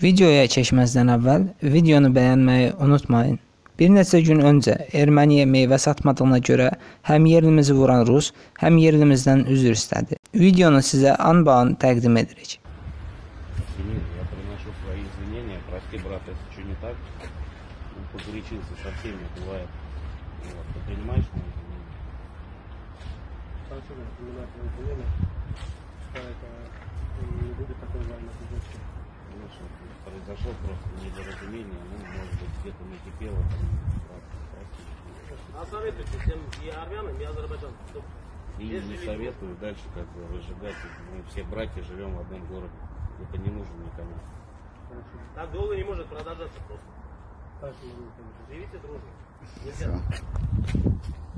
Videoya keçməzdən əvvəl videonu bəyənməyi unutmayın. Bir neçə gün öncə Erməniyə meyvə satmadığına görə həm yerlimizi vuran Rus, həm yerlimizdən üzr istədi. Videonu sizə anbaan təqdim edirik. Я приношу свои извинения. Прости, брат, если что не так. Погорячился со всеми, бывает. Вот, ты принимаешь мои извинения? Хорошо, я принимаю твои извинения. Это не будет такой войны. Конечно, произошло просто недоразумение. Ну, может быть, где-то накипело. Прости. А советуйте всем и армянам, и азербайджанцам, чтобы И не советую дальше как бы выжигать. Мы все братья живем в одном городе. Это не нужно никому. Хорошо. так долго не может продолжаться просто. Так, не будет. Живите дружно. Нельзя.